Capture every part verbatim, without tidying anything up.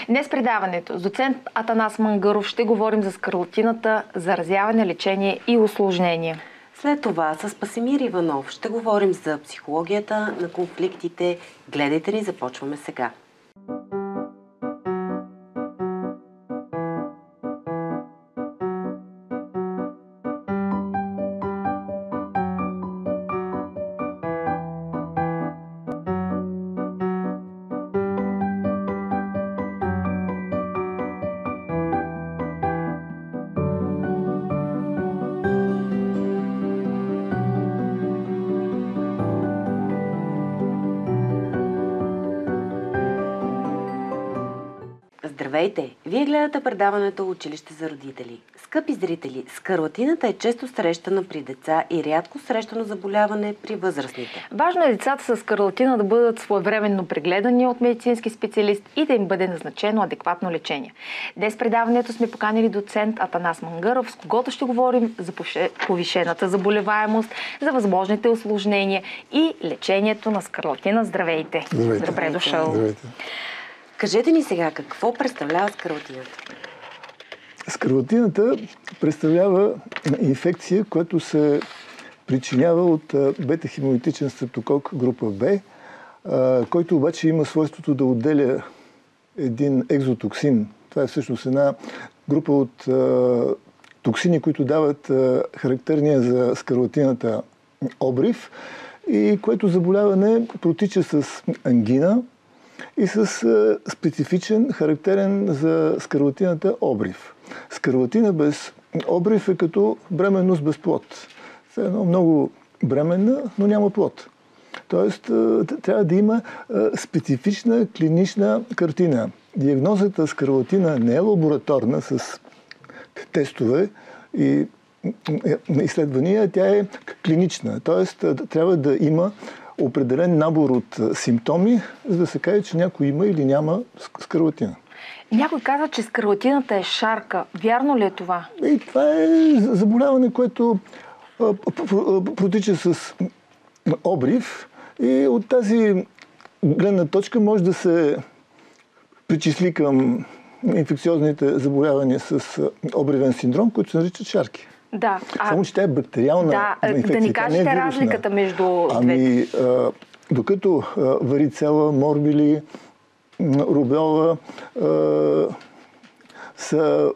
Днес предаването с доцент Атанас Мангаров ще говорим за скарлатината, заразяване, лечение и усложнение. След това с Пасимир Иванов ще говорим за психологията на конфликтите. Гледайте ни, започваме сега. Здравейте! Вие гледате предаването Училище за родители. Скъпи зрители, скарлатината е често срещана при деца и рядко срещано заболяване при възрастните. Важно е децата с скарлатина да бъдат своевременно прегледани от медицински специалист и да им бъде назначено адекватно лечение. Днес предаването сме поканили доцент Атанас Мангаров, с когото ще говорим за повишената заболеваемост, за възможните усложнения и лечението на скарлатина. Здравейте! Здравейте! Добре дошъл! Здравейте! Кажете ни сега, какво представлява скарлатината? Скарлатината представлява инфекция, която се причинява от бета-хемолитичен стрептокок група Б, който обаче има свойството да отделя един екзотоксин. Това е всъщност една група от токсини, които дават характерния за скарлатината обрив, и което заболяване протича с ангина и с специфичен, характерен за скарлатината обрив. Скарлатина без обрив е като бременност без плод. Това е едно много бременна, но няма плод. Тоест, трябва да има специфична клинична картина. Диагнозата скарлатина не е лабораторна с тестове и изследвания, тя е клинична. Тоест, трябва да има определен набор от симптоми, за да се каже, че някой има или няма скарлатина. Някой казва, че скарлатината е шарка. Вярно ли е това? И това е заболяване, което протича с обрив, и от тази гледна точка може да се причисли към инфекциозните заболявания с обривен синдром, които се наричат шарки. Да. Само, че тя е бактериална да, инфекция. Да ни кажете е разликата между ами, двете. А, докато а, варицела, морбили, рубеола а, са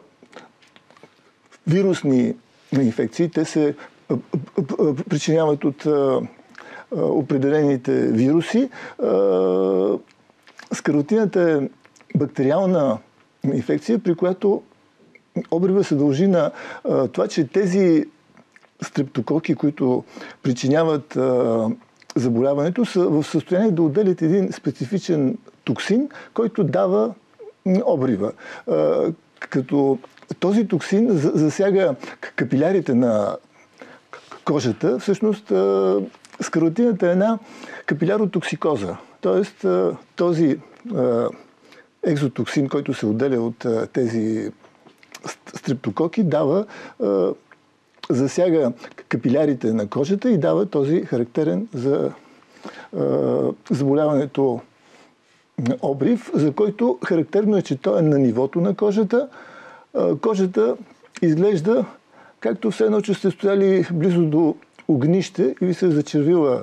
вирусни инфекции, те се а, а, причиняват от а, а, определените вируси. А, скарлатината е бактериална инфекция, при която обрива се дължи на а, това, че тези стрептококи, които причиняват а, заболяването, са в състояние да отделят един специфичен токсин, който дава обрива. А, като този токсин засяга капилярите на кожата, всъщност а, скарлатината е една капиляротоксикоза. Тоест а, този а, екзотоксин, който се отделя от а, тези стрептококи, дава, а, засяга капилярите на кожата и дава този характерен за а, заболяването обрив, за който характерно е, че той е на нивото на кожата. А, кожата изглежда както все едно, че сте стояли близо до огнище и ви се е зачервила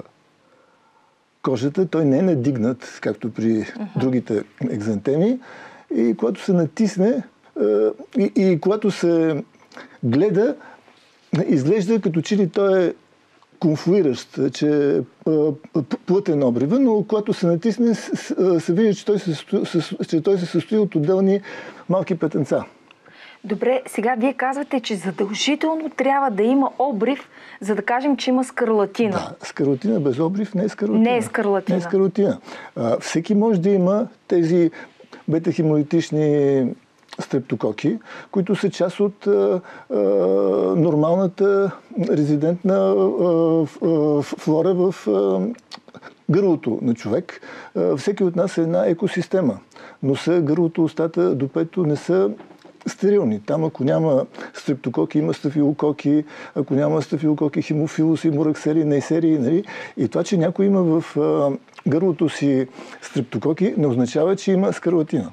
кожата. Той не е надигнат, както при uh-huh. другите екзантеми. И когато се натисне, И, и когато се гледа, изглежда като че ли той е конфлуиращ, че е плътен обрива, но когато се натисне, се вижда, че той се, че той се състои от отделни малки петънца. Добре, сега вие казвате, че задължително трябва да има обрив, за да кажем, че има скарлатина. Да, скарлатина без обрив не е скарлатина. Не е скарлатина. Не е скарлатина. А, всеки може да има тези бета-хемолитични стрептококи, които са част от а, а, нормалната резидентна а, а, флора в а, гърлото на човек. А, всеки от нас е една екосистема. Носа, гърлото, устата, допето не са стерилни. Там, ако няма стрептококи, има стафилококи, ако няма стафилококи, хемофилус и мураксери, нейсерии, нали? И това, че някой има в а, гърлото си стрептококи, не означава, че има скарлатина.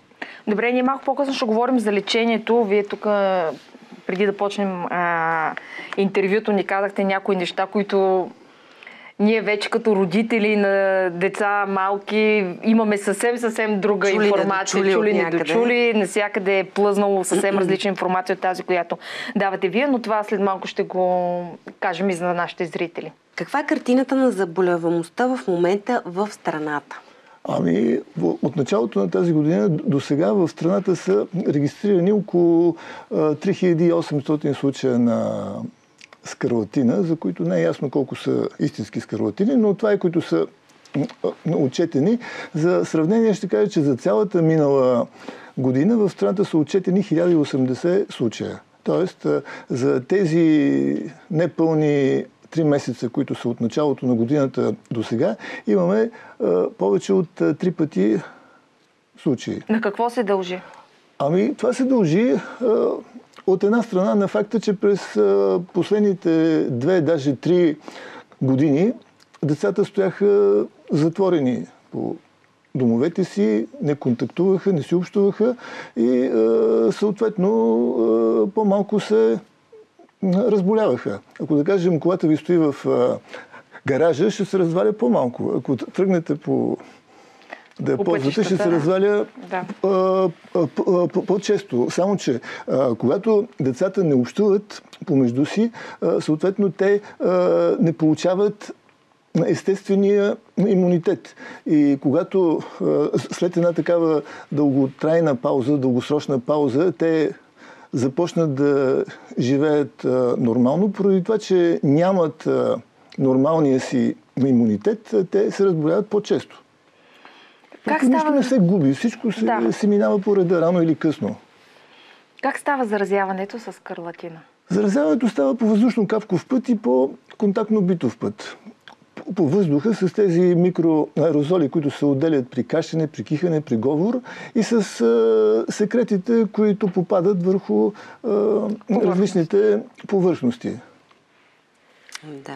Добре, ние малко по-късно ще говорим за лечението. Вие тук, преди да почнем а, интервюто, ни казахте някои неща, които ние вече като родители на деца малки имаме съвсем-съвсем друга чули информация. Чули, чули не недочули, навсякъде е плъзнало съвсем различна информация от тази, която давате вие, но това след малко ще го кажем и за нашите зрители. Каква е картината на заболеваемостта в момента в страната? Ами, от началото на тази година до сега в страната са регистрирани около три хиляди и осемстотин случая на скарлатина, за които не е ясно колко са истински скарлатини, но това е, които са отчетени. За сравнение ще кажа, че за цялата минала година в страната са отчетени хиляда и осемдесет случая. Тоест, за тези непълни три месеца, които са от началото на годината до сега, имаме а, повече от а, три пъти случаи. На какво се дължи? Ами, това се дължи а, от една страна на факта, че през а, последните две, даже три години децата стояха затворени по домовете си, не контактуваха, не си общуваха и а, съответно а, по-малко се разболяваха. Ако да кажем, колата ви стои в а, гаража, ще се разваля по-малко. Ако тръгнете по да я ползвате, ще се разваля да. а, а, а, по-често. Само, че а, когато децата не общуват помежду си, а, съответно те а, не получават естествения имунитет. И когато а, след една такава дълготрайна пауза, дългосрочна пауза, те започнат да живеят а, нормално, поради това, че нямат а, нормалния си имунитет, а, те се разболяват по-често. Как става... Нищо не се губи, всичко се, да. се минава по реда, рано или късно. Как става заразяването с скарлатина? Заразяването става по въздушно-капков път и по контактно-битов път. По въздуха с тези микроаерозоли, които се отделят при кашене, при кихане, при говор и с а, секретите, които попадат върху а, различните повърхности. Да.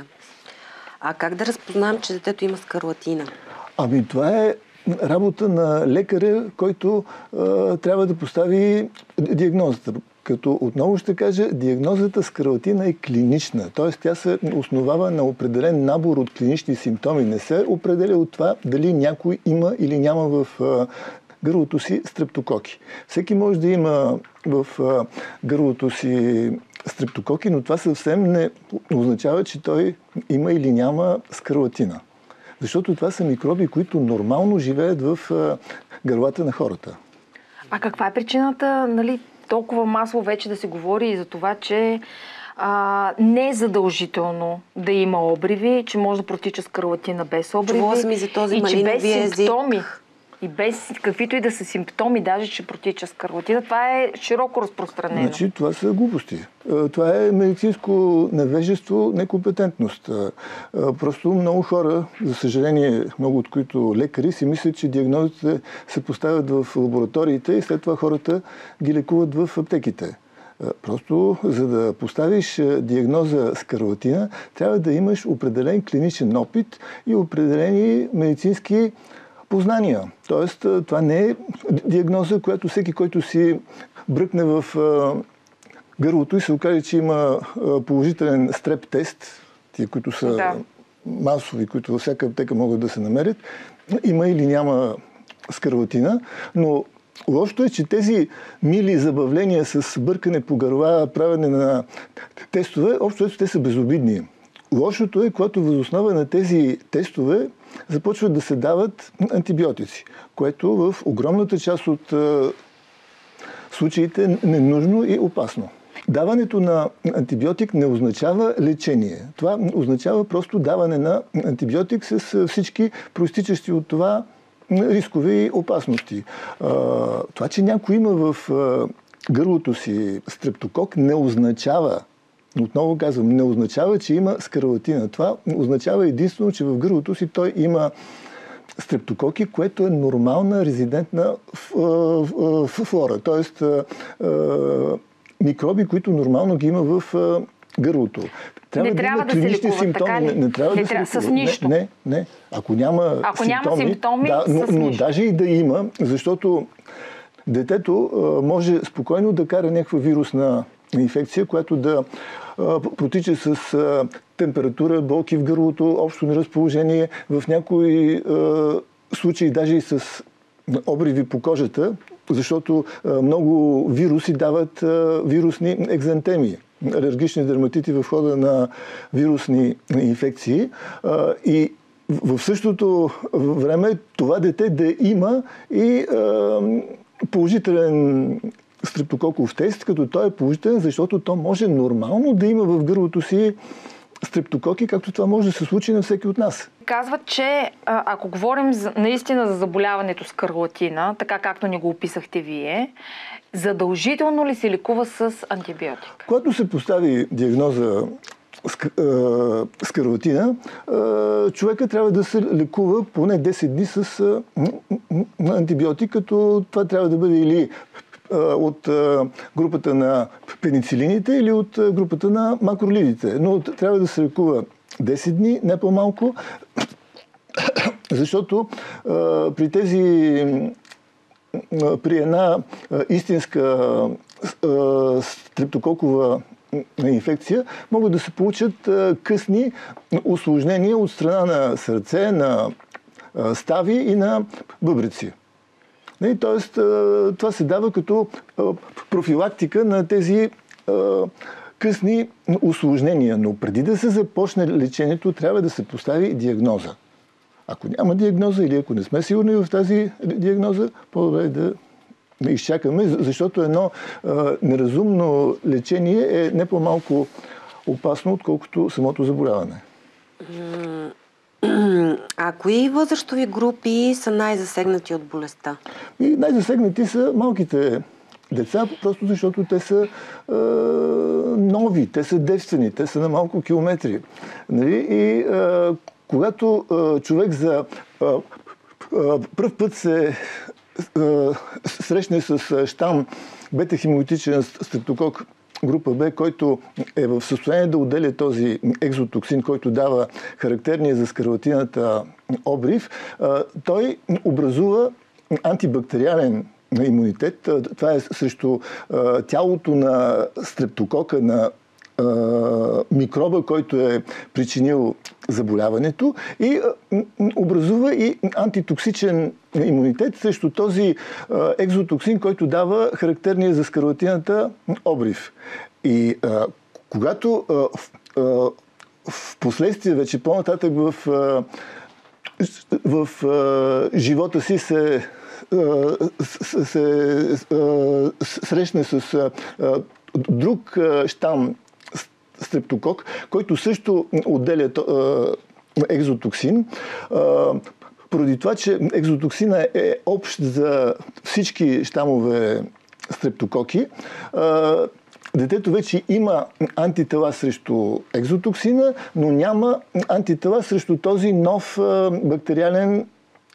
А как да разпознаем, че детето има скарлатина? Ами това е работа на лекаря, който а, трябва да постави диагнозата. Като отново ще кажа, диагнозата скарлатина е клинична, т.е. тя се основава на определен набор от клинични симптоми. Не се определя от това дали някой има или няма в а, гърлото си стрептококи. Всеки може да има в а, гърлото си стрептококи, но това съвсем не означава, че той има или няма скарлатина. Защото това са микроби, които нормално живеят в а, гърлата на хората. А каква е причината, нали, толкова масово вече да се говори и за това, че а, не е задължително да има обриви, че може да протича скарлатина без обриви. Чувала съм и за този и че без симптоми. Език. И без каквито и да са симптоми, даже че протича скарлатина. Това е широко разпространено. Значи, това са глупости. Това е медицинско невежество, некомпетентност. Просто много хора, за съжаление, много от които лекари, си мислят, че диагнозите се поставят в лабораториите и след това хората ги лекуват в аптеките. Просто, за да поставиш диагноза скарлатина, трябва да имаш определен клиничен опит и определени медицински познания. Тоест, това не е диагноза, която всеки, който си бръкне в гърлото и се окаже, че има положителен стреп тест, тия, които са да. масови, които във всяка аптека могат да се намерят, има или няма скарлатина, но лошото е, че тези мили забавления с бъркане по гърла, правене на тестове, общо те са безобидни. Лошото е, когато въз основа на тези тестове започват да се дават антибиотици, което в огромната част от а, случаите е ненужно и опасно. Даването на антибиотик не означава лечение. Това означава просто даване на антибиотик с всички проистичащи от това рискови опасности. А, това, че някой има в а, гърлото си стрептокок, не означава, отново казвам, не означава, че има скарлатина. Това означава единствено, че в гърлото си той има стрептококи, което е нормална резидентна флора. Тоест микроби, които нормално ги има в гърлото. Трябва не да трябва да се лекуват, симптоми. така ли? Не, не трябва не да трябва, се с нищо. Не, не. Ако няма Ако симптоми, няма симптоми, да, но, с но нищо. даже и да има, защото детето може спокойно да кара някаква вирусна инфекция, която да протича с температура, болки в гърлото, общо неразположение, в някои случаи даже и с обриви по кожата, защото много вируси дават вирусни екзантеми, алергични дерматити в хода на вирусни инфекции. И в същото време това дете да има и положителен стрептококов тест, като той е положителен, защото то може нормално да има в гърлото си стрептококи, както това може да се случи на всеки от нас. Казват, че ако говорим за, наистина за заболяването с скарлатина, така както ни го описахте вие, задължително ли се лекува с антибиотик? Когато се постави диагноза скарлатина, човека трябва да се лекува поне десет дни с антибиотик, като това трябва да бъде или от групата на пеницилините или от групата на макролидите. Но трябва да се лекува десет дни, не по-малко, защото при тези при една истинска стрептококова инфекция могат да се получат късни усложнения от страна на сърце, на стави и на бъбреци. Тоест, това се дава като профилактика на тези късни усложнения. Но преди да се започне лечението, трябва да се постави диагноза. Ако няма диагноза или ако не сме сигурни в тази диагноза, по-добре е да не изчакаме, защото едно неразумно лечение е не по-малко опасно, отколкото самото заболяване. А кои възрастови групи са най-засегнати от болестта? И най-засегнати са малките деца, просто защото те са е, нови, те са девствени, те са на малко километри. Нали? И е, когато е, човек за е, е, пръв път се е, срещне с щам бета-хемолитичен стрептокок група Б, който е в състояние да отделя този екзотоксин, който дава характерния за скарлатината обрив, той образува антибактериален имунитет. Това е срещу тялото на стрептокока, на микроба, който е причинил заболяването, и образува и антитоксичен имунитет срещу този екзотоксин, който дава характерния за скарлатината обрив. И а, когато а, в, а, в последствие вече по-нататък в, а, в а, живота си се, а, се а, срещне с а, друг а, щам стрептокок, който също отделя а, екзотоксин, а, поради това, че екзотоксина е общ за всички щамове стрептококи, детето вече има антитела срещу екзотоксина, но няма антитела срещу този нов бактериален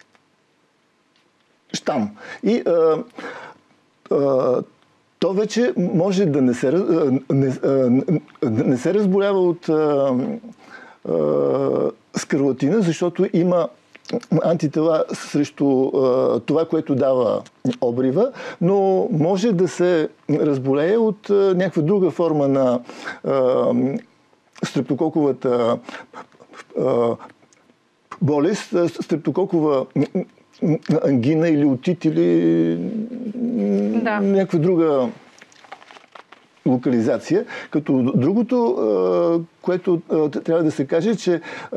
щам. И а, а, то вече може да не се, не, не се разболява от а, а, скарлатина, защото има антитела срещу а, това, което дава обрива, но може да се разболее от а, някаква друга форма на а, стрептококовата а, болест, стрептококова ангина или отит или да. някаква друга локализация. Като другото, което трябва да се каже, че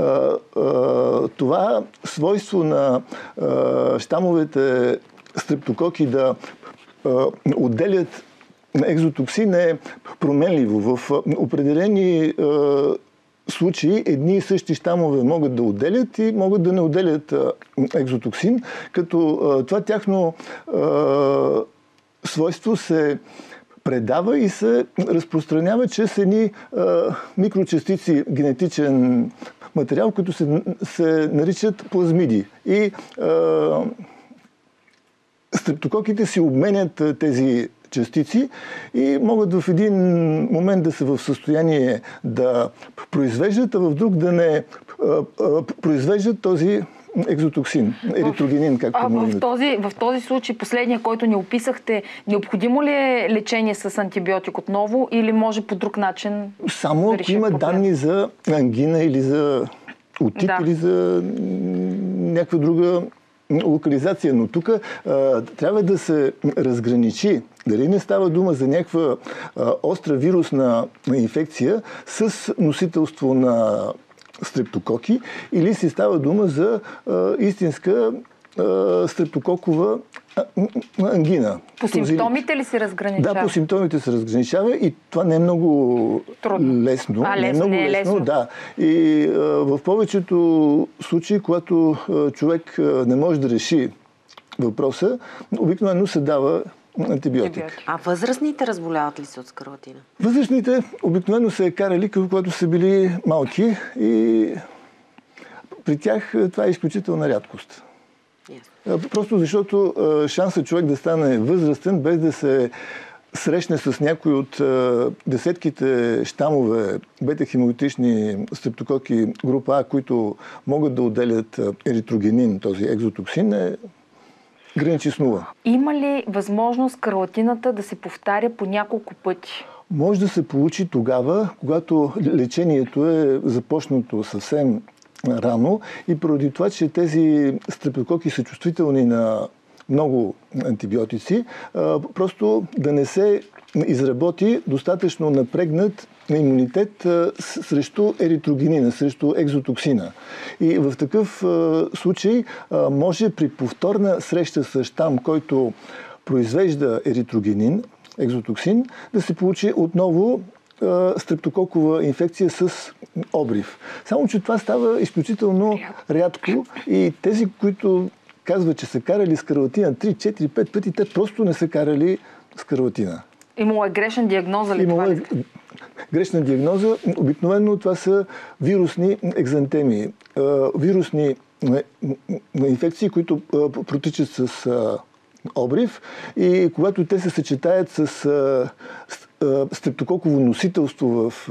това свойство на щамовете стрептококи да отделят екзотоксин е променливо. В определени случаи едни и същи щамове могат да отделят и могат да не отделят екзотоксин, като това тяхно свойство се предава и се разпространява чрез едни а, микрочастици генетичен материал, които се, се наричат плазмиди. И а, стрептококите си обменят тези частици и могат в един момент да са в състояние да произвеждат, а в друг да не а, а, произвеждат този екзотоксин, еритрогенин, както му в този, в този случай, последния, който ни описахте, необходимо ли е лечение с антибиотик отново или може по друг начин? Само да ако има проблем? данни за ангина или за отит, да. Или за някаква друга локализация. Но тук трябва да се разграничи дали не става дума за някаква а, остра вирусна инфекция с носителство на стрептококи или си става дума за а, истинска а, стрептококова ангина. По симптомите ли се разграничава? Да, по симптомите се разграничава и това не е много Трудно. лесно. А, лесно, не е много не е лесно. лесно. Да. И а, в повечето случаи, когато а, човек а, не може да реши въпроса, обикновено се дава антибиотик. А възрастните разболяват ли се от скарлатина? Възрастните обикновено се е карали, когато са били малки и при тях това е изключителна рядкост. Yes. Просто защото шансът човек да стане възрастен, без да се срещне с някой от десетките щамове бета-хемолитични стрептококи група А, които могат да отделят еритрогенин, този екзотоксин, е граничи с нула. Има ли възможност скарлатината да се повтаря по няколко пъти? Може да се получи тогава, когато лечението е започнато съвсем рано и поради това, че тези стрептококи са чувствителни на много антибиотици, просто да не се изработи достатъчно напрегнат имунитет срещу еритрогенина, срещу екзотоксина. И в такъв случай може при повторна среща с щам, който произвежда еритрогенин, екзотоксин, да се получи отново стрептококова инфекция с обрив. Само че това става изключително рядко и тези, които казват, че са карали скарлатина три, четири, пет пъти, те просто не са карали скарлатина. Имало е грешна диагноза ли Имало това? Е грешна диагноза. Обикновено това са вирусни екзантеми. Вирусни инфекции, които протичат с обрив и когато те се съчетаят с стрептококово носителство в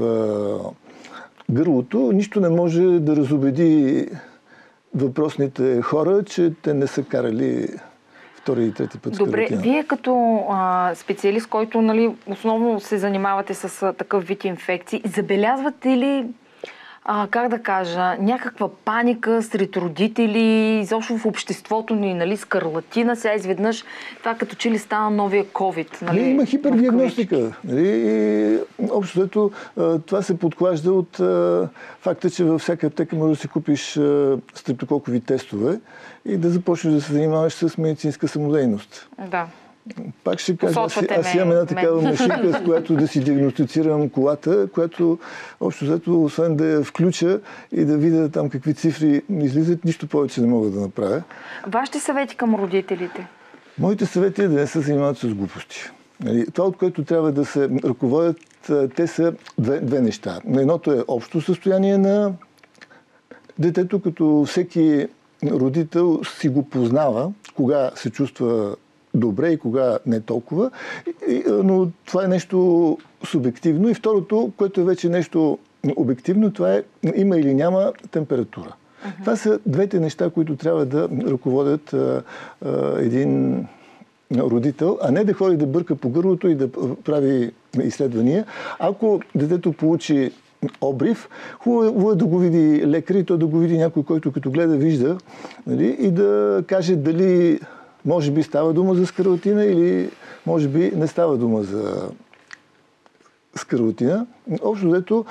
гърлото, нищо не може да разубеди въпросните хора, че те не са карали втори и трети път Добре, скарлатина. вие като а, специалист, който нали, основно се занимавате с а, такъв вид инфекции, забелязвате ли, а, как да кажа, някаква паника сред родители, изобщо в обществото ни, нали, скарлатина, сега изведнъж това като че ли стана новия ковид. Нали, не, има хипердиагностика. Нали, и общо ето, това се подклажда от а, факта, че във всяка аптека може да си купиш а, стрептококови тестове и да започнеш да се занимаваш с медицинска самодейност. Да. Пак ще кажа, аз, аз имам една такава машинка, с която да си диагностицирам колата, която общо взето, освен да я включа и да видя там какви цифри излизат, нищо повече не мога да направя. Вашите съвети към родителите? Моите съвети е да не се занимават с глупости. Това, от което трябва да се ръководят, те са две, две неща. Едното е общо състояние на детето, като всеки родител си го познава, кога се чувства добре и кога не толкова, но това е нещо субективно. И второто, което е вече нещо обективно, това е има или няма температура. Uh-huh. Това са двете неща, които трябва да ръководят а, а, един родител, а не да ходи да бърка по гърлото и да прави изследвания. Ако детето получи обрив, хубаво е да го види лекар и то да го види някой, който като гледа, вижда, нали, и да каже дали може би става дума за скарлатина или може би не става дума за скарлатина. Общо взето,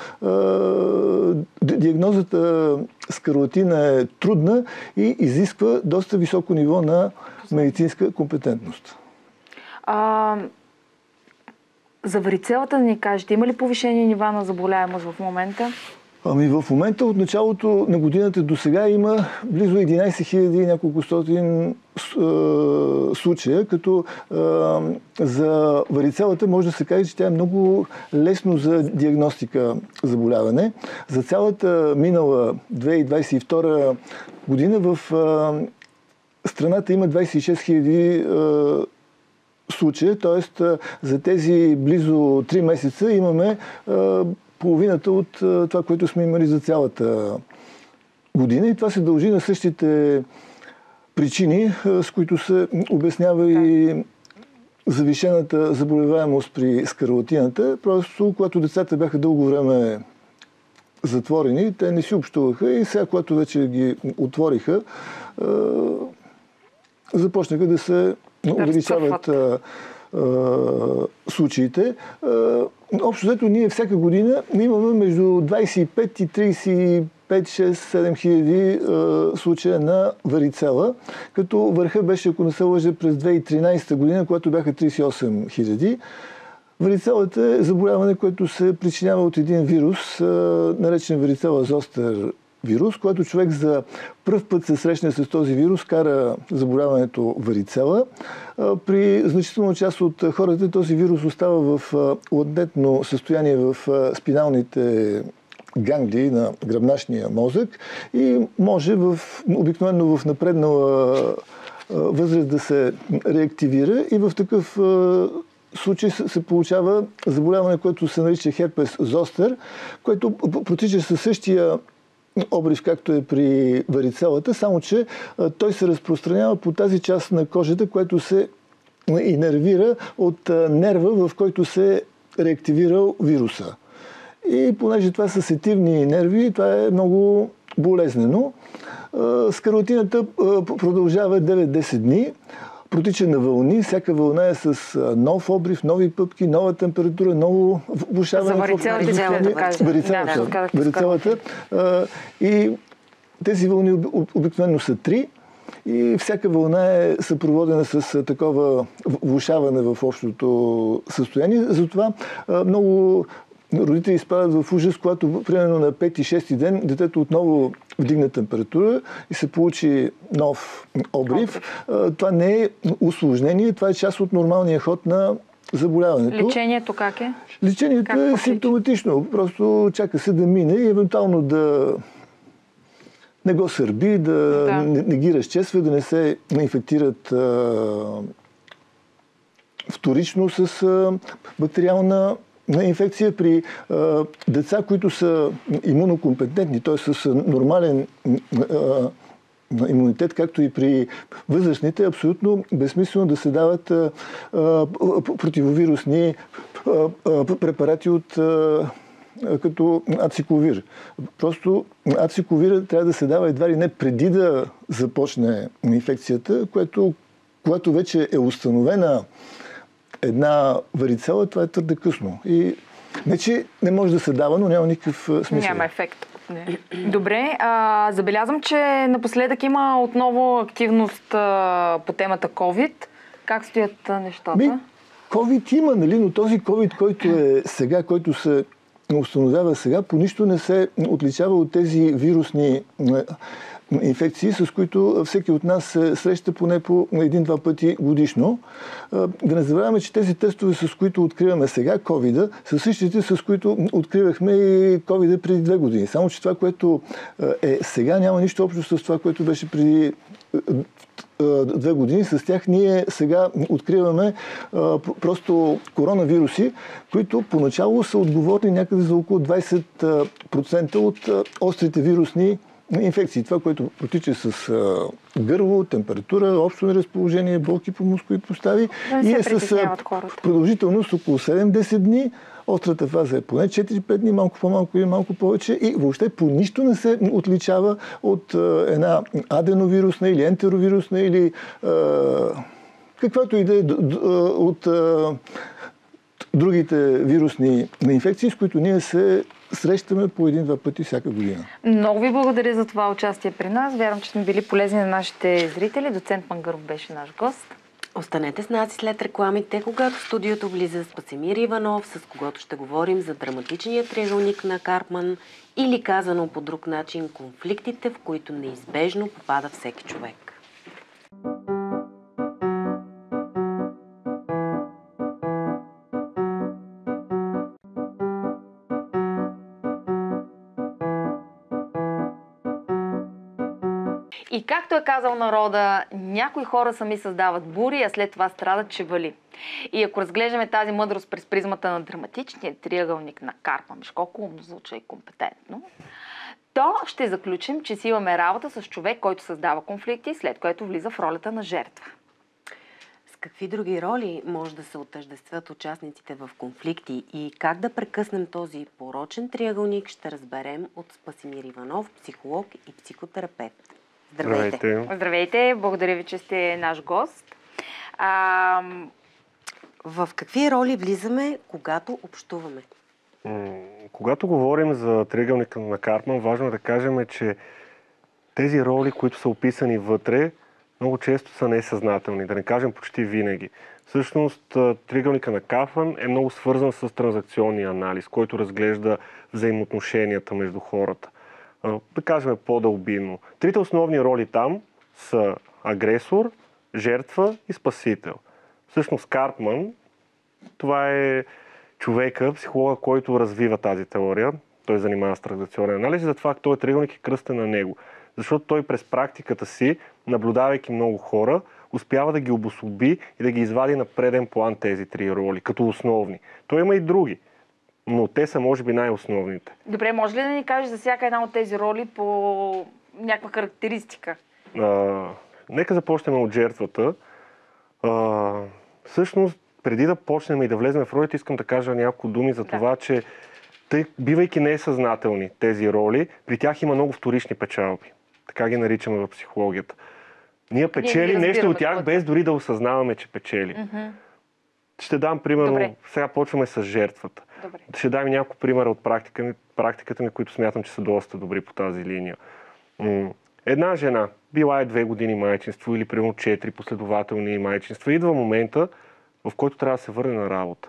диагнозата скарлатина е трудна и изисква доста високо ниво на медицинска компетентност. А, за варицелата да ни кажете, има ли повишение нива на заболяемост в момента? Ами в момента от началото на годината до сега има близо единайсет хиляди и няколко стотин случая, като а, за варицелата може да се каже, че тя е много лесно за диагностика заболяване. За цялата минала две хиляди двайсет и втора година в а, страната има двайсет и шест хиляди случая, т.е. за тези близо три месеца имаме а, половината от това, което сме имали за цялата година и това се дължи на същите причини, с които се обяснява и завишената заболеваемост при скарлатината. Просто, когато децата бяха дълго време затворени, те не си общуваха и сега, когато вече ги отвориха, започнаха да се увеличават случаите. Общо взето ние всяка година имаме между двадесет и пет и тридесет и пет, шест, седем хиляди случая на варицела, като върха беше, ако не се лъжа, през две хиляди и тринадесета година, когато бяха тридесет и осем хиляди. Варицелата е заболяване, което се причинява от един вирус, наречен варицела зостер вирус, когато човек за пръв път се срещне с този вирус, кара заболяването варицела. При значителна част от хората този вирус остава в латентно състояние в спиналните ганглии на гръбначния мозък и може в, обикновено в напреднала възраст да се реактивира и в такъв случай се получава заболяване, което се нарича херпес зостер, което протича със същия обрив, както е при варицелата, само че той се разпространява по тази част на кожата, която се инервира от нерва, в който се е реактивирал вируса. И понеже това са сетивни нерви, това е много болезнено. Скарлатината продължава девет-десет дни, протича на вълни, всяка вълна е с нов обрив, нови пъпки, нова температура, ново влошаване. За варицелата, варицелата. Варицелата. И тези вълни обикновено са три и всяка вълна е съпроводена с такова влошаване в общото състояние. Затова много родители изпадат в ужас, когато примерно на пети-шести ден детето отново вдигна температура и се получи нов обрив. Това не е усложнение, това е част от нормалния ход на заболяването. Лечението как е? Лечението как е симптоматично. Просто чака се да мине и евентуално да не го сърби, да, да. Не, не ги разчесва, да не се инфектират а, вторично с а, бактериална на инфекция при а, деца, които са имунокомпетентни, т.е. с нормален а, имунитет, както и при възрастните, е абсолютно безсмислено да се дават а, а, противовирусни а, а, препарати от а, като ацикловир. Просто ацикловира трябва да се дава едва ли не преди да започне инфекцията, което, когато вече е установена една варицела, това е твърде късно. И не, че не може да се дава, но няма никакъв смисъл. Няма ефект. Не. Добре, а, забелязвам, че напоследък има отново активност а, по темата COVID. Как стоят а, нещата? Ми, COVID има, нали, но този COVID, който е сега, който се установява сега, по нищо не се отличава от тези вирусни инфекции, с които всеки от нас се среща поне по един-два пъти годишно. Да не забравяме, че тези тестове, с които откриваме сега ковида, са същите, с които откривахме и ковида преди две години. Само че това, което е сега, няма нищо общо с това, което беше преди две години. С тях ние сега откриваме а, просто коронавируси, които поначало са отговорни някъде за около двадесет процента от а, острите вирусни инфекции. Това, което протича с а, гърло, температура, общо неразположение, болки по мускули постави да и е с а, продължителност около седем-десет дни. Острата фаза е поне четири-пет дни, малко по-малко или малко повече и въобще по нищо не се отличава от а, една аденовирусна или ентеровирусна или а, каквато и да е от а, другите вирусни инфекции, с които ние се срещаме по един-два пъти всяка година. Много ви благодаря за това участие при нас. Вярвам, че сме били полезни на нашите зрители. Доцент Мангаров беше наш гост. Останете с нас и след рекламите, когато в студиото влиза Спасимир Иванов, с когото ще говорим за драматичния триъгълник на Карпман или казано по друг начин конфликтите, в които неизбежно попада всеки човек. И както е казал народа, някои хора сами създават бури, а след това страдат, че вали. И ако разглеждаме тази мъдрост през призмата на драматичния триъгълник на Карпман, колко умно звуча и компетентно, то ще заключим, че си имаме работа с човек, който създава конфликти, след което влиза в ролята на жертва. С какви други роли може да се отъждествят участниците в конфликти и как да прекъснем този порочен триъгълник, ще разберем от Спасимир Иванов, психолог и психотерапевт. Здравейте! Здравейте! Здравейте! Благодаря ви, че сте наш гост. А... В какви роли влизаме, когато общуваме? Когато говорим за триъгълника на Карпман, важно е да кажем, че тези роли, които са описани вътре, много често са несъзнателни, да не кажем почти винаги. Всъщност, триъгълника на Карпман е много свързан с транзакционния анализ, който разглежда взаимоотношенията между хората. Да кажем по-дълбинно. Трите основни роли там са агресор, жертва и спасител. Всъщност Карпман, това е човека, психолога, който развива тази теория. Той занимава с транзакционен анализ и затова този триъгълник е кръстен на него. Защото той през практиката си, наблюдавайки много хора, успява да ги обособи и да ги извади на преден план тези три роли, като основни. Той има и други, но те са може би най-основните. Добре, може ли да ни кажеш за всяка една от тези роли по някаква характеристика? А, нека започнем от жертвата. А, всъщност, преди да почнем и да влезем в ролите, искам да кажа няколко думи за да. това, че тъй, бивайки несъзнателни тези роли, при тях има много вторични печалби. Така ги наричаме в психологията. Ние печели нещо от тях, без дори да осъзнаваме, че печели. Mm-hmm. Ще дам примерно, Добре. сега почваме с жертвата. Добре. Ще дам няколко примера от практика, практиката ми, които смятам, че са доста добри по тази линия. Една жена, била е две години майчинство или примерно четири последователни майчинства, идва момента, в който трябва да се върне на работа.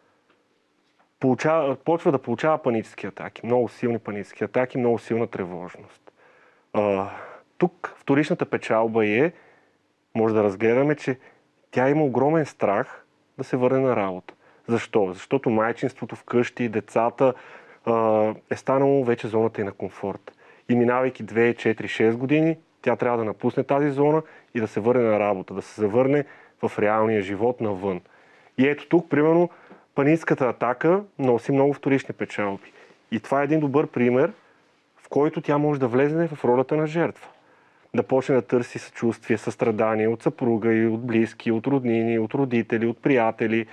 Получава, почва да получава панически атаки, много силни панически атаки, много силна тревожност. А, тук вторичната печалба е, може да разгледаме, че тя има огромен страх да се върне на работа. Защо? Защото майчинството вкъщи, децата а, е станало вече зоната и на комфорт. И минавайки две, четири, шест години, тя трябва да напусне тази зона и да се върне на работа, да се завърне в реалния живот навън. И ето тук, примерно, паническата атака носи много вторични печалби. И това е един добър пример, в който тя може да влезе в ролята на жертва. Да почне да търси съчувствие, състрадание от съпруга и от близки, от роднини, от родители, от приятели.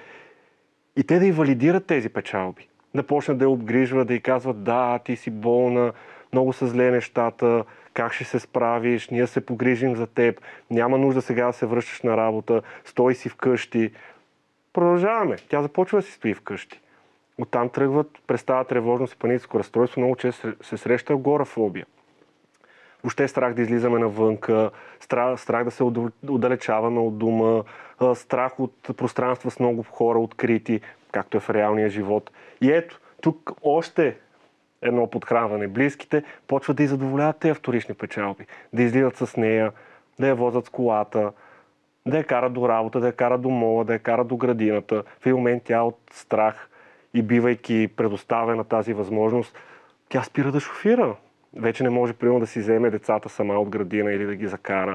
И те да й валидират тези печалби. Да почнат да я обгрижват, да й казват: да, ти си болна, много са зле нещата, как ще се справиш, ние се погрижим за теб, няма нужда сега да се връщаш на работа, стой си вкъщи. Продължаваме. Тя започва да си стои вкъщи. Оттам тръгват, престава тревожност и паническо разстройство, много често се среща агорафобия. Въобще страх да излизаме навънка, страх, страх да се отдалечаваме от дома, страх от пространства с много хора открити, както е в реалния живот. И ето, тук още едно подхранване. Близките почват да й задоволяват тези вторични печалби. Да излизат с нея, да я возят с колата, да я карат до работа, да я карат до мола, да я карат до градината. В един момент тя от страх и бивайки предоставена тази възможност, тя спира да шофира. Вече не може, примерно, да си вземе децата сама от градина или да ги закара.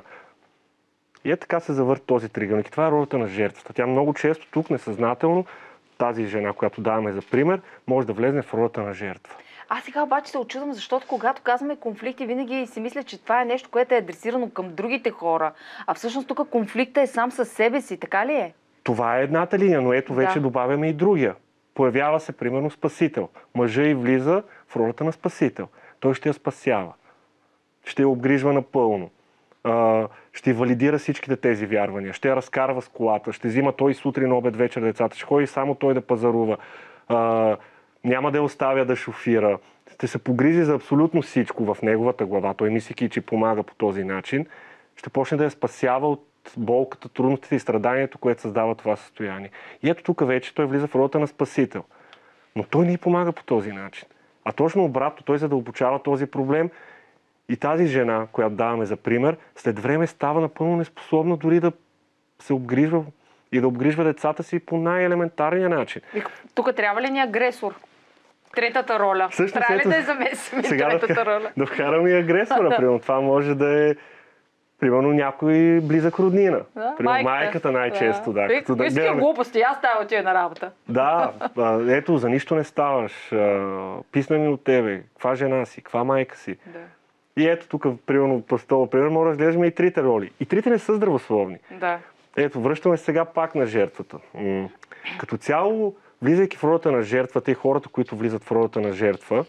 И е така се завърти този триъгълник. Това е ролята на жертвата. Тя много често тук несъзнателно, тази жена, която даваме за пример, може да влезе в ролята на жертва. Аз сега обаче се очудвам, защото когато казваме конфликти, винаги си мисля, че това е нещо, което е адресирано към другите хора. А всъщност тук конфликта е сам със себе си, така ли е? Това е едната линия, но ето вече да. добавяме и другия. Появява се, примерно, спасител. Мъжа и влиза в ролята на спасител. Той ще я спасява. Ще я обгрижва напълно. А, ще валидира всичките тези вярвания. Ще я разкарва с колата. Ще взима той сутрин, обед, вечер децата. Ще ходи само той да пазарува. А, няма да я оставя да шофира. Ще се погрижи за абсолютно всичко в неговата глава. Той мислики, че помага по този начин. Ще почне да я спасява от болката, трудностите и страданието, което създава това състояние. И ето тук вече той влиза в ролята на спасител. Но той не й помага по този начин. А точно обратно, той задълбочава този проблем и тази жена, която даваме за пример, след време става напълно неспособна дори да се обгрижва и да обгрижва децата си по най-елементарния начин. Тук трябва ли ни агресор? Третата роля. Също, трябва ли да я замесим сега третата да, роля? Да вкарам и агресора, например. Това може да е примерно някой близък роднина. Да, примерно майката. майката най-често. Да, Виж, като да виж тия гледаме. глупости, аз става отида на работа. Да, а, ето, за нищо не ставаш. А, писна ми от тебе. Каква жена си, каква майка си. Да. И ето тук, примерно, простово, примерно, може да разглеждаме и трите роли. И трите не са здравословни. Да. Ето, връщаме сега пак на жертвата. М- Като цяло, влизайки в ролята на жертвата и хората, които влизат в ролята на жертва,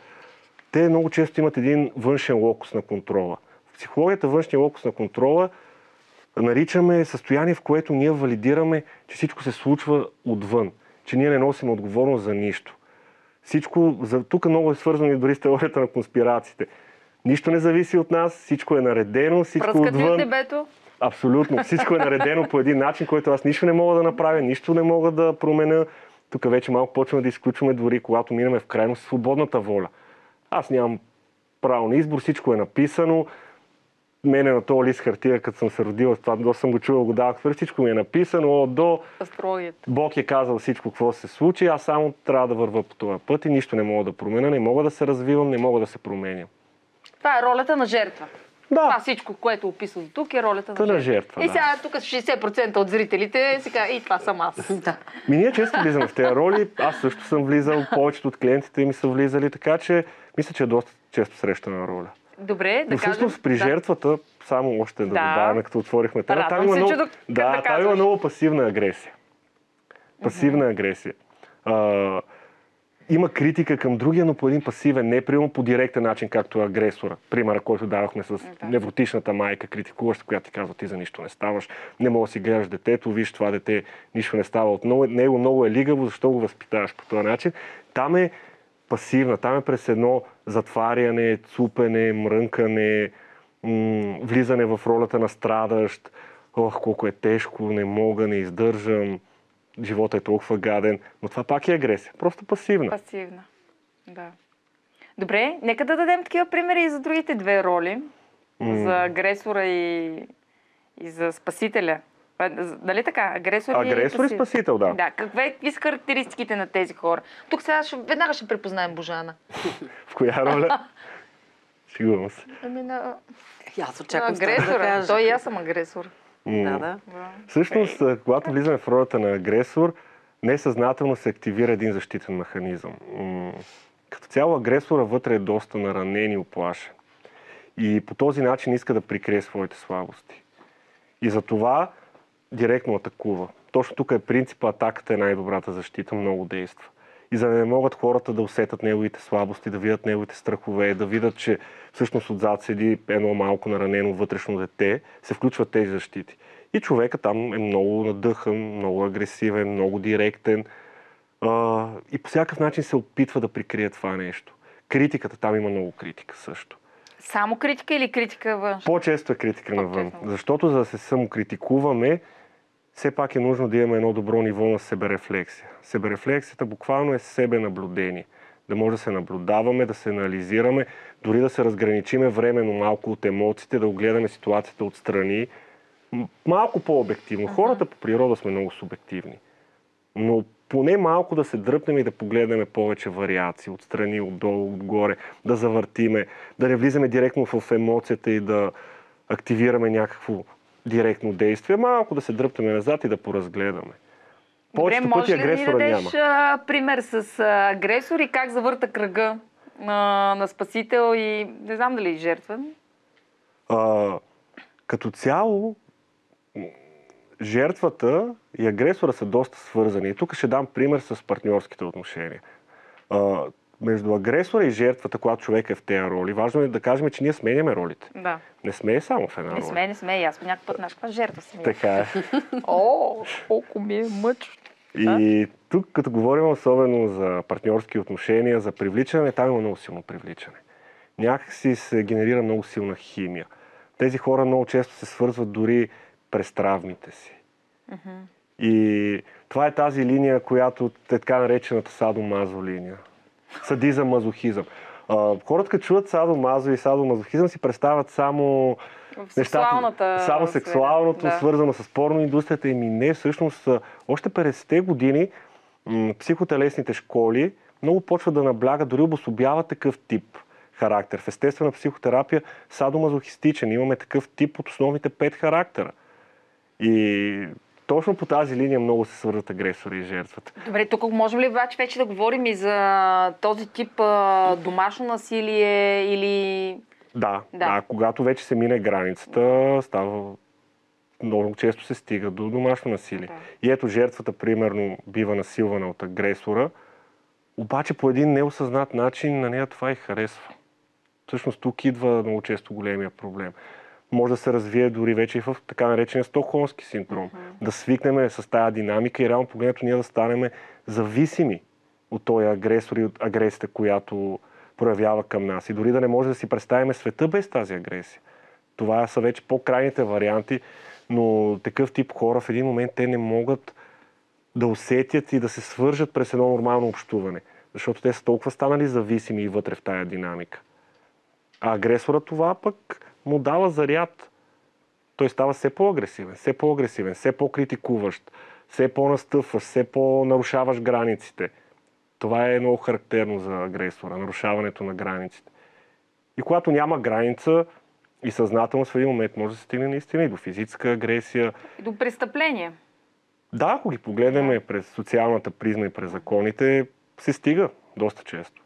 те много често имат един външен локус на контрола. В психологията външния локус на контрола наричаме състояние, в което ние валидираме, че всичко се случва отвън, че ние не носим отговорност за нищо. Всичко, за, тук много е свързано и дори с теорията на конспирациите. Нищо не зависи от нас, всичко е наредено, всичко Пръскат ли от отвън. небето? Абсолютно. Всичко е наредено по един начин, който аз нищо не мога да направя, нищо не мога да променя. Тук вече малко почваме да изключваме дори когато минаме в крайност свободната воля. Аз нямам право на избор, всичко е написано. Мене на този лист хартия, като съм се родила, това доста съм го чувал, го давах, всичко ми е написано от до. Астрологията. Бог е казал всичко, какво се случи, аз само трябва да вървя по този път и нищо не мога да променя, не мога да се развивам, не мога да се променям. Това е ролята на жертва. Да. Това всичко, което описва до тук, е ролята Та на на жертва. жертва, И да. сега тук шейсет процента от зрителите си казват, и това съм аз. Да. Ми ние често влизаме в тези роли, аз също съм влизал, повечето от клиентите ми са влизали, така че мисля, че е доста често срещана роля. Добре, да Но всъщност кажем... при да. жертвата, само още да, Да. добавяме, като отворихме тема, Радвам там има се, много, че да- да, да там има казваш. много пасивна агресия. Пасивна uh-huh. агресия. А, има критика към другия, но по един пасивен, не примерно по директен начин, както агресора. Примера, който давахме с Да. невротичната майка, критикуваща, която ти казва, ти за нищо не ставаш, не мога да си гледаш детето, виж това дете, нищо не става от него, много е лигаво, защо го възпитаваш по този начин. Там е пасивна, там е през едно затваряне, цупене, мрънкане, м- влизане в ролята на страдащ. Ох, колко е тежко, не мога, не издържам, живота е толкова гаден. Но това пак е агресия, просто пасивна. Пасивна. Да. Добре, нека да дадем такива примери и за другите две роли. М. За агресора и, и за спасителя. А, Нали така? Агресор, Агресор и спасител, да. Да. Какви, какви са характеристиките на тези хора? Тук сега ще, веднага ще препознаем Божана. В коя роля? Сигурно се. Ами на, И аз на очаквам това да агресора. кажа. Той и аз съм агресор. М. Да, да. Да. Всъщност, когато влизаме в ролята на агресор, несъзнателно се активира един защитен механизъм. М. Като цяло агресора вътре е доста наранен и оплашен. И по този начин иска да прикрие своите слабости. И затова директно атакува. Точно тук е принципа, атаката е най-добрата защита, много действа. И за да не могат хората да усетят неговите слабости, да видят неговите страхове, да видят, че всъщност отзад седи едно малко наранено вътрешно дете, се включват тези защити. И човека там е много надъхан, много агресивен, много директен а, и по всякакъв начин се опитва да прикрие това нещо. Критиката, там има много критика също. Само критика или критика външна? По-често е критика навън. По-често. Защото за да се самокритикуваме, все пак е нужно да имаме едно добро ниво на себерефлексия. Себерефлексията буквално е себе наблюдение. Да може да се наблюдаваме, да се анализираме, дори да се разграничиме временно малко от емоциите, да огледаме ситуацията отстрани. М- Малко по-обективно. Хората по природа сме много субективни. Но поне малко да се дръпнем и да погледнем повече вариации, отстрани, отдолу, отгоре, да завъртиме, да не влизаме директно в емоцията и да активираме някакво директно действие, малко да се дръпнем назад и да поразгледаме. Добре, Повечето може пъти ли да ни агресора дадеш няма. а, пример с а, агресор и как завърта кръга а, на спасител и не знам дали и жертва? А, като цяло, м, жертвата и агресора са доста свързани. И тук ще дам пример с партньорските отношения. А, между агресора и жертвата, когато човек е в тези роли, важно е да кажем, че ние сменяме ролите. Да. Не сме само в една Не роля. сме, не сме. И аз по някакъв път нашата жертва съм. Така е. О, колко ми е мъчно. И тук, като говорим особено за партньорски отношения, за привличане, там има много силно привличане. Някакси се генерира много силна химия. Тези хора много често се свързват дори през травмите си. Uh-huh. И това е тази линия, която е така наречената садомазо линия. Садизъм, мазохизъм. А, хората, като чуват садомазо и садомазохизъм, си представят само В сексуалната само сфера, сексуалното, да. свързано с порноиндустрията. Еми не, всъщност, още петдесетте години м- психотелесните школи много почват да наблягат, дори обособяват такъв тип характер. В естествена психотерапия садомазохистичен. Имаме такъв тип от основните пет характера. И точно по тази линия много се свързват агресора и жертвата. Добре, тук можем ли обаче вече да говорим и за този тип а, домашно насилие или... Да, Да. да, когато вече се мине границата, става много често се стига до домашно насилие. Да. И ето жертвата, примерно, бива насилвана от агресора, обаче по един неосъзнат начин на нея това и харесва. Всъщност тук идва много често големия проблем. Може да се развие дори вече и в така наречения стокхолмски синдром. Mm-hmm. Да свикнем с тая динамика и реално погледнато ние да станем зависими от този агресор и от агресията, която проявява към нас. И дори да не може да си представим света без тази агресия. Това са вече по-крайните варианти, но такъв тип хора в един момент те не могат да усетят и да се свържат през едно нормално общуване. Защото те са толкова станали зависими и вътре в тая динамика. А агресора това пък му дава заряд. Той става все по-агресивен, все по-агресивен, все по-критикуващ, все по-настъпващ, все по-нарушаваш границите. Това е много характерно за агресора, нарушаването на границите. И когато няма граница и съзнателност, в един момент може да се стигне наистина и до физическа агресия. И до престъпление. Да, ако ги погледнем да. през социалната призма и през законите, се стига доста често.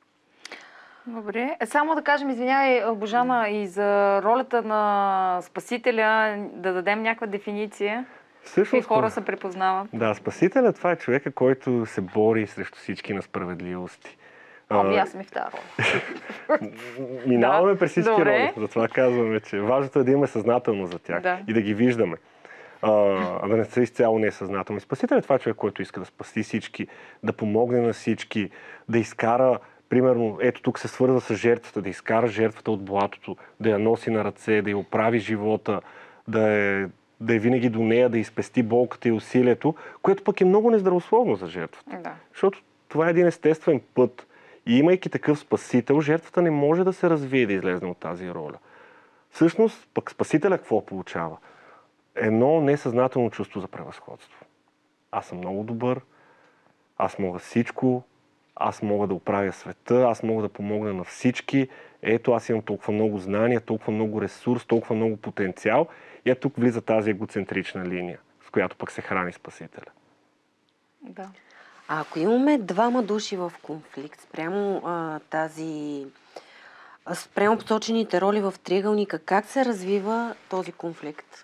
Добре. Само да кажем, извинявай, Божана, и за ролята на спасителя, да дадем някаква дефиниция. Всъщност, и хора се препознават. Да, спасителят това е човека, който се бори срещу всички несправедливости. Ами аз ми в тази роля. Минаваме да. през всички Добре. роли. Затова казваме, че важното е да имаме съзнателност за тях да. и да ги виждаме. А, а да не са изцяло несъзнателни. Спасителят това е човек, който иска да спаси всички, да помогне на всички, да изкара, примерно, ето тук се свързва с жертвата, да изкара жертвата от блатото, да я носи на ръце, да я оправи живота, да е, да е винаги до нея, да изпести болката и усилието, което пък е много нездравословно за жертвата. Да. Защото това е един естествен път. И имайки такъв спасител, жертвата не може да се развие да излезе от тази роля. Всъщност, пък спасителя какво получава? Едно несъзнателно чувство за превъзходство. Аз съм много добър, аз мога всичко, аз мога да оправя света, аз мога да помогна на всички. Ето, аз имам толкова много знания, толкова много ресурс, толкова много потенциал. И ето тук влиза тази егоцентрична линия, с която пък се храни спасителя. Да. А ако имаме двама души в конфликт, спрямо а, тази... спрямо посочените роли в триъгълника, как се развива този конфликт?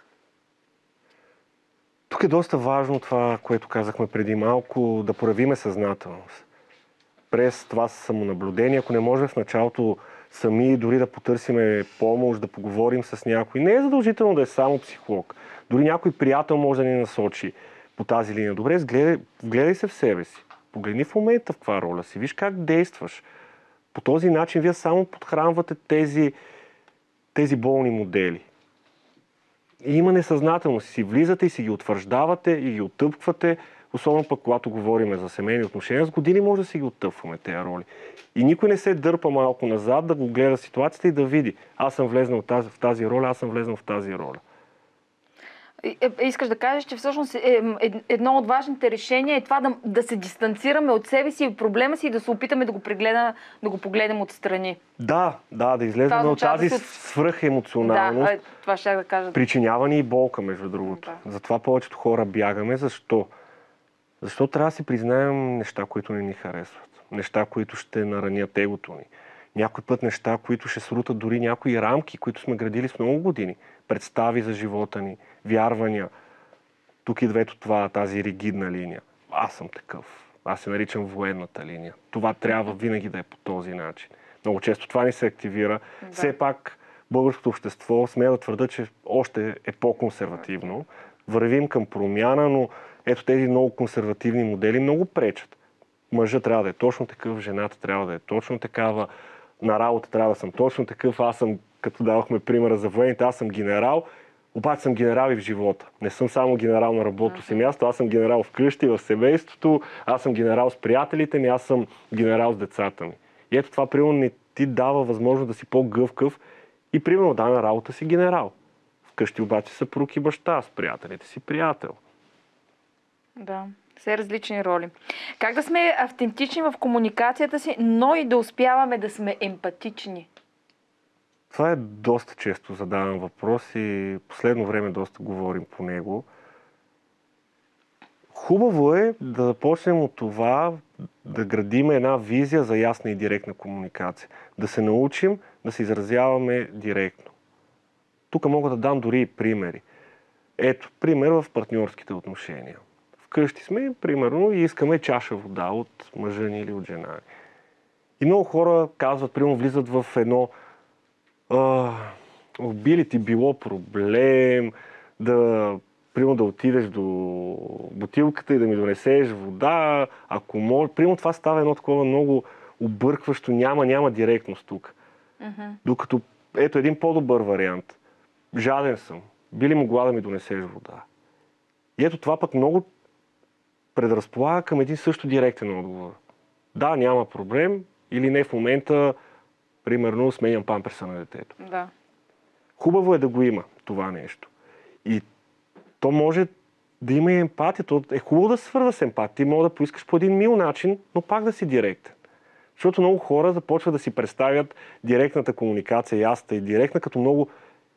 Тук е доста важно това, което казахме преди малко, да проявиме съзнателност. През това самонаблюдение, ако не може в началото сами дори да потърсиме помощ, да поговорим с някой. Не е задължително да е само психолог. Дори някой приятел може да ни насочи по тази линия. Добре, вгледай, вгледай се в себе си. Погледни в момента в каква роля си. Виж как действаш. По този начин вие само подхранвате тези, тези болни модели. И има несъзнателност. Си влизате и си ги утвърждавате и ги оттъпквате. Особено пък, когато говорим за семейни отношения, с години може да си ги оттъпваме тези роли. И никой не се дърпа малко назад да го гледа ситуацията и да види. Аз съм влезнал в тази, в тази роля, аз съм влезнал в тази роля. Искаш да кажеш, че всъщност е, едно от важните решения е това да, да се дистанцираме от себе си и проблема си и да се опитаме да го, прегледа, да го погледнем отстрани. Да, да, да излезем от тази да свръхемоционалност. Да, това ще да кажа. Причинява ни и болка, между другото. Да. Затова повечето хора бягаме. Защо? Защо трябва да си признаем неща, които не ни харесват. Неща, които ще наранят егото ни. Някой път неща, които ще срутат дори някои рамки, които сме градили с много години. Представи за живота ни, вярвания. Тук идва ето това, тази ригидна линия. Аз съм такъв. Аз се наричам военната линия. Това трябва винаги да е по този начин. Много често това ни се активира. Да. Все пак българското общество, смея да твърда, че още е по-консервативно. Вървим към промяна, но ето тези много консервативни модели много пречат. Мъжът трябва да е точно такъв, жената трябва да е точно такава, на работа трябва да съм точно такъв, аз съм, като давахме примера за военните, аз съм генерал, обаче съм генерал и в живота. Не съм само генерал на работното си място, аз съм генерал вкъщи, в семейството, аз съм генерал с приятелите ми, аз съм генерал с децата ми. И ето това, примерно, не ти дава възможност да си по-гъвкав и, примерно, да, на работа си генерал. Вкъщи обаче съпруг и баща, с приятелите си приятел. Да. Все различни роли. Как да сме автентични в комуникацията си, но и да успяваме да сме емпатични? Това е доста често задаван въпрос и последно време доста говорим по него. Хубаво е да започнем от това да градим една визия за ясна и директна комуникация. Да се научим да се изразяваме директно. Тук мога да дам дори и примери. Ето, пример в партньорските отношения. Вкъщи сме, примерно, и искаме чаша вода от мъжа ни или от жена ни. И много хора казват, примерно, влизат в едно а, би ти било проблем да, примерно, да отидеш до бутилката и да ми донесеш вода, ако може. Примерно това става едно такова много объркващо, няма, няма директност тук. Mm-hmm. Докато, ето един по-добър вариант. Жаден съм. Би ли могла да ми донесеш вода? И ето това пък много предразполага към един също директен отговор. Да, няма проблем, или не в момента, примерно, сменям памперса на детето. Да. Хубаво е да го има това нещо. И то може да има и емпатия. То е хубаво да се свързва с емпатия. Ти може да поискаш по един мил начин, но пак да си директен. Защото много хора започват да си представят директната комуникация, ясната и директна, като много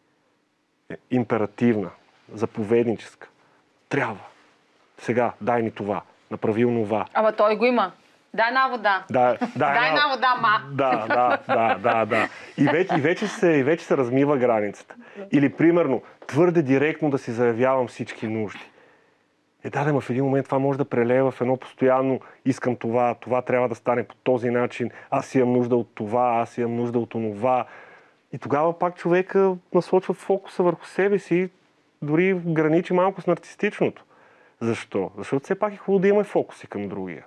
императивна, заповедническа. Трябва. Сега, дай ни това, направи онова. Ама той го има. Дай една вода. Да, да, дай една вода, ма. Да, да, да, да, да. И вече, и, вече се, и вече се размива границата. Или, примерно, твърде директно да си заявявам всички нужди. Е, да, да, в един момент това може да прелее в едно постоянно искам това, това трябва да стане по този начин, аз имам нужда от това, аз имам нужда от онова. И тогава пак човека насочва фокуса върху себе си, дори граничи малко с нарцистичното. Защо? Защото все пак е хубаво да имаме фокуси към другия.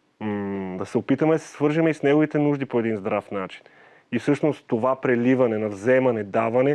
М- да се опитаме да се свържем и с неговите нужди по един здрав начин. И всъщност това преливане на вземане, даване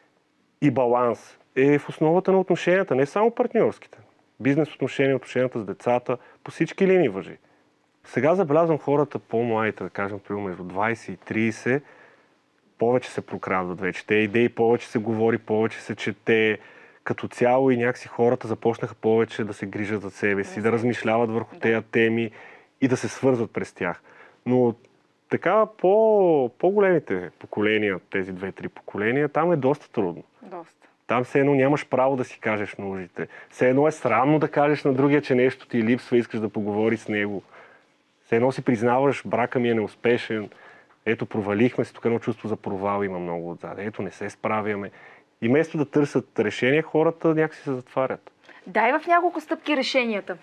и баланс е в основата на отношенията, не само партньорските. Бизнес отношения, отношенията с децата, по всички линии важи. Сега забелязвам хората по-младите, да кажем, примерно между двайсет и трийсет, повече се прокрадват вече. Те идеи повече се говори, повече се чете. Като цяло и някакси хората започнаха повече да се грижат за себе си, да размишляват върху тези теми и да се свързват през тях. Но така по, по-големите поколения, тези две-три поколения, там е доста трудно. Доста. Там все едно нямаш право да си кажеш нуждите. Все едно е срамно да кажеш на другия, че нещо ти липсва и искаш да поговори с него. Все едно си признаваш, брака ми е неуспешен, ето провалихме се, тук едно чувство за провал има много отзад. Ето не се справяме. И вместо да търсят решения, хората някакси се затварят. Дай в няколко стъпки решенията.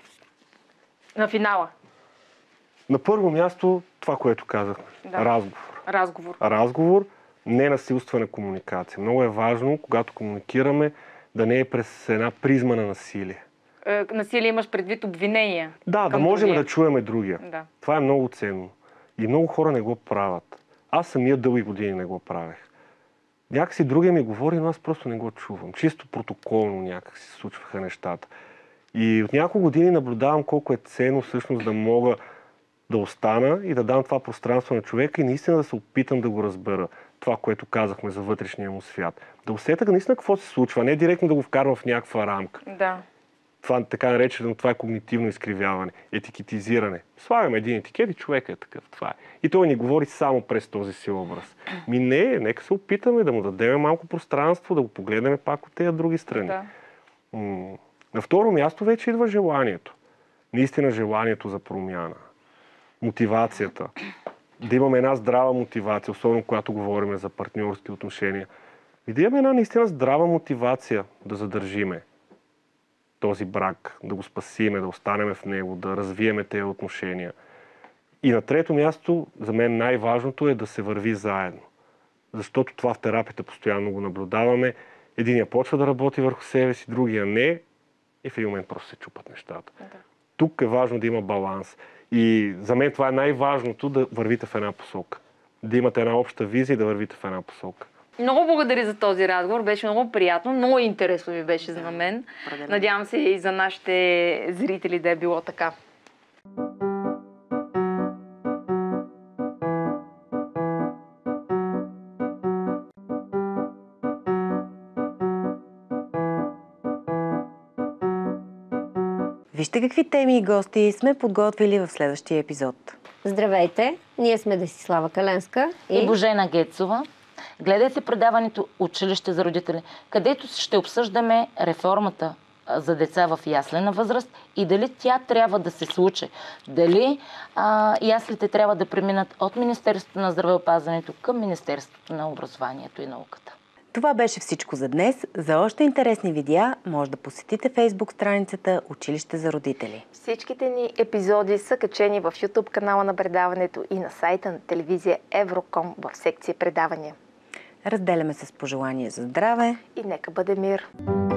На финала. На първо място, това, което казахме. Да. Разговор. Разговор. Разговор, ненасилствена комуникация. Много е важно, когато комуникираме, да не е през една призма на насилие. Е, насилие имаш предвид обвинения. Да, да можем другия. Да чуеме другия. Да. Това е много ценно. И много хора не го правят. Аз самия дълги години не го правех. Някакси другия ми говори, но аз просто не го чувам. Чисто протоколно някак се случваха нещата. И от няколко години наблюдавам колко е ценно всъщност да мога да остана и да дам това пространство на човека и наистина да се опитам да го разбера. Това, което казахме за вътрешния му свят. Да усетя наистина какво се случва, не директно да го вкарвам в някаква рамка. Да. Това така наречено, това е когнитивно изкривяване, етикетизиране. Слагаме един етикет и човека е такъв. Това е. И той ни говори само през този си образ. Ми не, нека се опитаме да му дадем малко пространство, да го погледнем пак от тези други страни. Да. М- На второ място вече идва желанието. Наистина желанието за промяна. Мотивацията. Да имаме една здрава мотивация, особено когато говорим за партньорски отношения. И да имаме една наистина здрава мотивация да задържиме този брак, да го спасиме, да останеме в него, да развиеме тези отношения. И на трето място, за мен най-важното е да се върви заедно. Защото това в терапията постоянно го наблюдаваме. Единия почва да работи върху себе си, другия не. И в един момент просто се чупат нещата. Да. Тук е важно да има баланс. И за мен това е най-важното, да вървите в една посока. Да имате една обща визия и да вървите в една посока. Много благодаря за този разговор. Беше много приятно. Много интересно ми беше за мен. Надявам се и за нашите зрители да е било така. Вижте какви теми и гости сме подготвили в следващия епизод. Здравейте, ние сме Десислава Каленска и, и Божена Гецова. Гледайте предаването Училище за родители, където ще обсъждаме реформата за деца в яслена възраст и дали тя трябва да се случи. Дали а, яслите трябва да преминат от Министерството на здравеопазването към Министерството на образованието и науката. Това беше всичко за днес. За още интересни видеа може да посетите фейсбук страницата Училище за родители. Всичките ни епизоди са качени в YouTube канала на предаването и на сайта на телевизия Евроком в секция предавания. Разделяме се с пожелание за здраве и нека бъде мир!